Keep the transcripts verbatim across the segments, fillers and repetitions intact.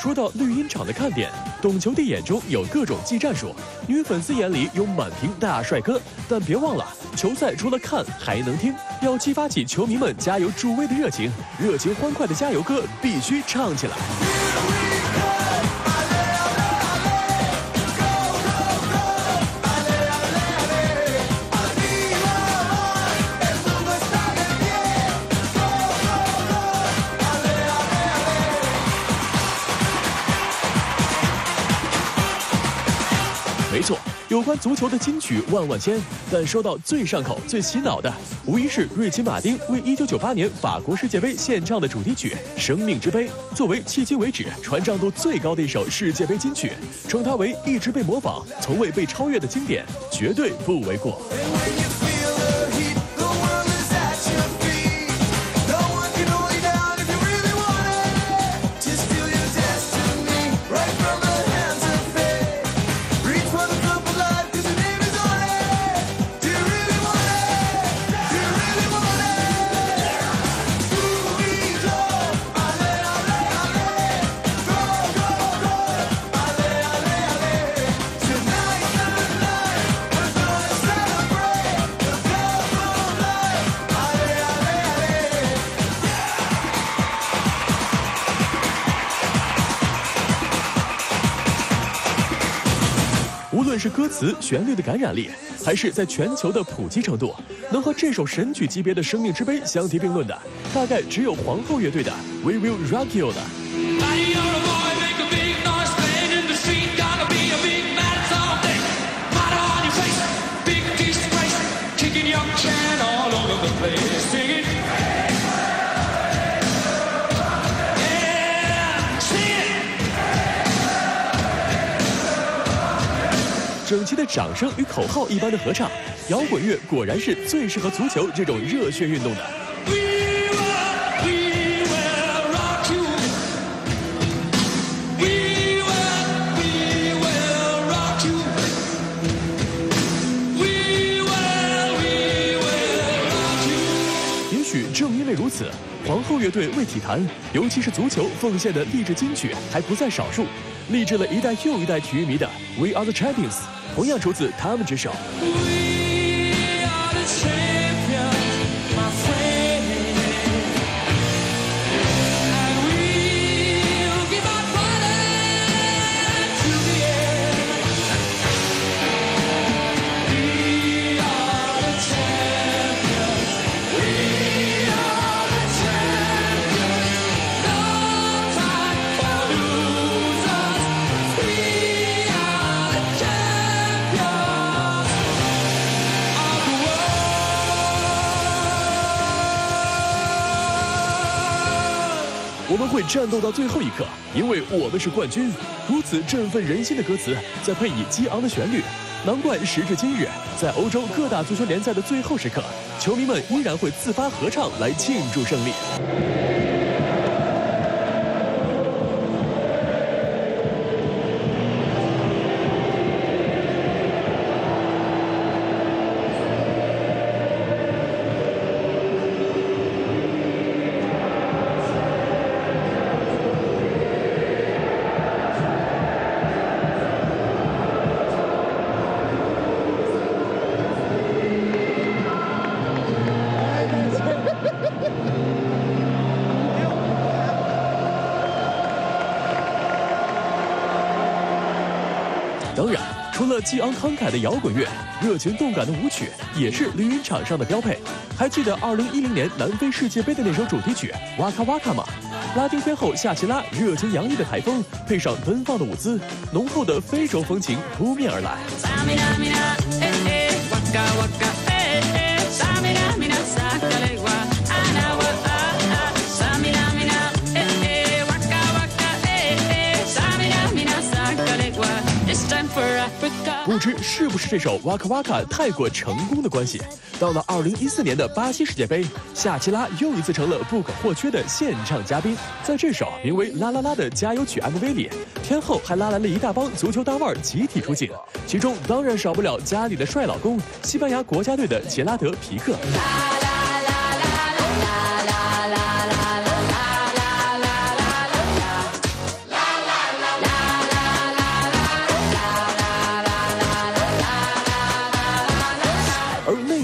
说到绿茵场的看点，懂球帝眼中有各种技战术，女粉丝眼里有满屏大帅哥。但别忘了，球赛除了看还能听，要激发起球迷们加油助威的热情，热情欢快的加油歌必须唱起来。没错，有关足球的金曲万万千，但说到最上口、最洗脑的，无疑是瑞奇·马丁为一九九八年法国世界杯献唱的主题曲《生命之杯》。作为迄今为止传唱度最高的一首世界杯金曲，称它为一直被模仿、从未被超越的经典，绝对不为过。无论是歌词、旋律的感染力，还是在全球的普及程度，能和这首神曲级别的《生命之杯》相提并论的，大概只有皇后乐队的《We Will Rock You》了。整齐的掌声与口号一般的合唱，摇滚乐果然是最适合足球这种热血运动的。也许正因为如此，皇后乐队为体坛，尤其是足球奉献的励志金曲还不在少数，励志了一代又一代体育迷的《We Are the Champions》。同样出自他们之手。我们会战斗到最后一刻，因为我们是冠军。如此振奋人心的歌词，再配以激昂的旋律，难怪时至今日，在欧洲各大足球联赛的最后时刻，球迷们依然会自发合唱来庆祝胜利。当然，除了激昂慷慨的摇滚乐，热情动感的舞曲也是绿茵场上的标配。还记得二零一零年南非世界杯的那首主题曲《哇卡哇卡》吗？拉丁天后夏奇拉热情洋溢的台风，配上奔放的舞姿，浓厚的非洲风情扑面而来。不知是不是这首哇卡哇卡太过成功的关系，到了二零一四年的巴西世界杯，夏奇拉又一次成了不可或缺的献唱嘉宾。在这首名为《啦啦啦》的加油曲 M V 里，天后还拉来了一大帮足球大腕集体出镜，其中当然少不了家里的帅老公，西班牙国家队的杰拉德·皮克。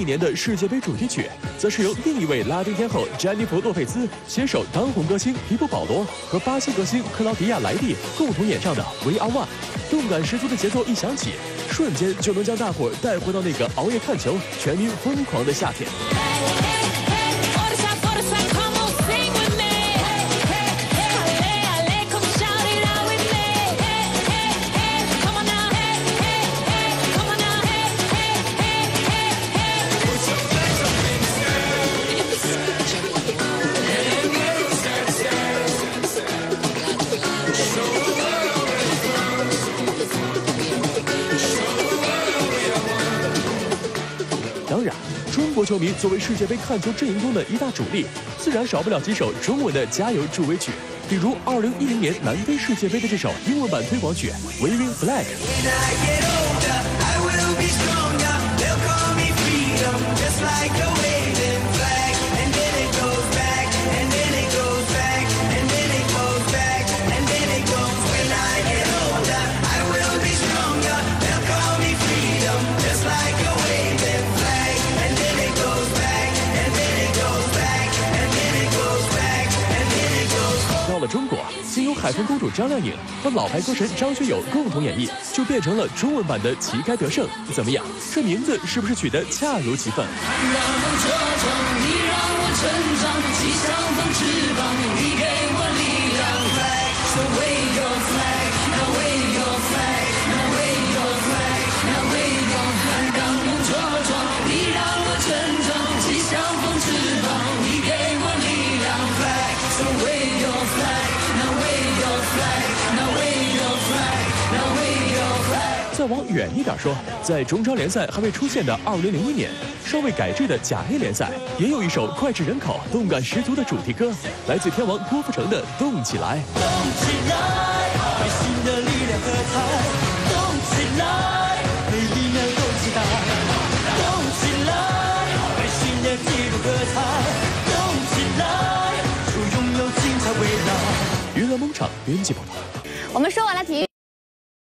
年的世界杯主题曲，则是由另一位拉丁天后詹妮弗·洛佩兹携手当红歌星皮普·保罗和巴西歌星克劳迪亚·莱蒂共同演唱的《We Are One》。动感十足的节奏一响起，瞬间就能将大伙带回到那个熬夜看球、全民疯狂的夏天。 当然，中国球迷作为世界杯看球阵营中的一大主力，自然少不了几首中文的加油助威曲，比如二零一零年南非世界杯的这首英文版推广曲《Waving Flag》。 到了中国，经由海豚公主张靓颖和老牌歌神张学友共同演绎，就变成了中文版的《旗开得胜》。怎么样？这名字是不是取得恰如其分？再往远一点说，在中超联赛还未出现的二零零一年，稍微改制的甲 A 联赛也有一首脍炙人口、动感十足的主题歌，来自天王郭富城的《动起来》。动起来，百姓的力量喝彩，动起来，每一秒都期待，动起来，百姓的记录喝彩，动起来，就拥有精彩未来。娱乐农场编辑报道。 我们说完了体育。